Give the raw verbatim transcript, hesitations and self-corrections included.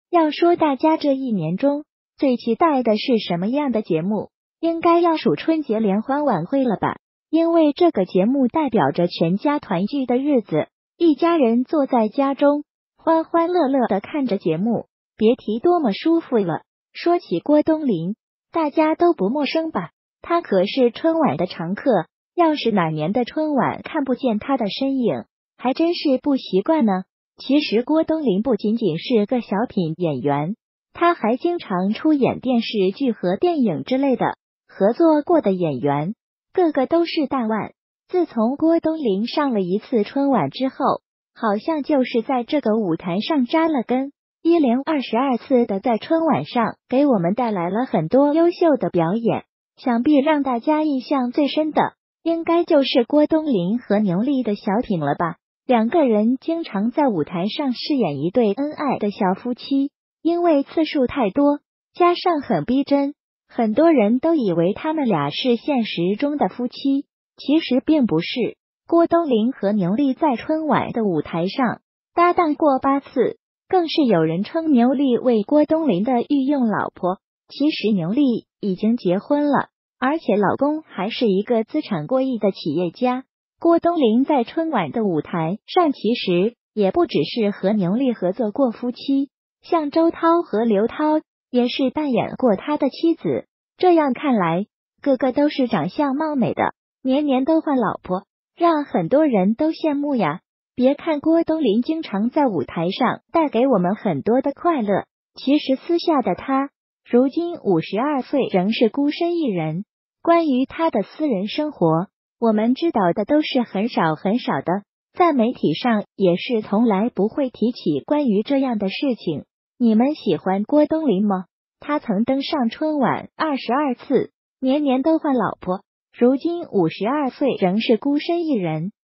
要说大家这一年中最期待的是什么样的节目，应该要数春节联欢晚会了吧？因为这个节目代表着全家团聚的日子，一家人坐在家中，欢欢乐乐的看着节目，别提多么舒服了。说起郭冬临，大家都不陌生吧？他可是春晚的常客，要是哪年的春晚看不见他的身影，还真是不习惯呢。其实郭冬临不仅仅是个小品演员，他还经常出演电视剧和电影之类的，合作过的演员个个都是大腕。自从郭冬临上了一次春晚之后，好像就是在这个舞台上扎了根，一连二十二次的在春晚上给我们带来了很多优秀的表演。想必让大家印象最深的，应该就是郭冬临和牛莉的小品了吧？两个人经常在舞台上饰演一对恩爱的小夫妻，因为次数太多，加上很逼真，很多人都以为他们俩是现实中的夫妻，其实并不是。郭冬临和牛莉在春晚的舞台上搭档过八次，更是有人称牛莉为郭冬临的御用老婆。其实牛莉已经结婚了，而且老公还是一个资产过亿的企业家。郭冬临在春晚的舞台上其实也不只是和牛莉合作过夫妻，像周涛和刘涛也是扮演过他的妻子。这样看来，个个都是长相貌美的，年年都换老婆，让很多人都羡慕呀。别看郭冬临经常在舞台上带给我们很多的快乐，其实私下的他如今五十二岁，仍是孤身一人。关于他的私人生活，我们知道的都是很少很少的，在媒体上也是从来不会提起关于这样的事情。你们喜欢郭冬临吗？他曾登上春晚二十二次，年年都换老婆，如今五十二岁，仍是孤身一人。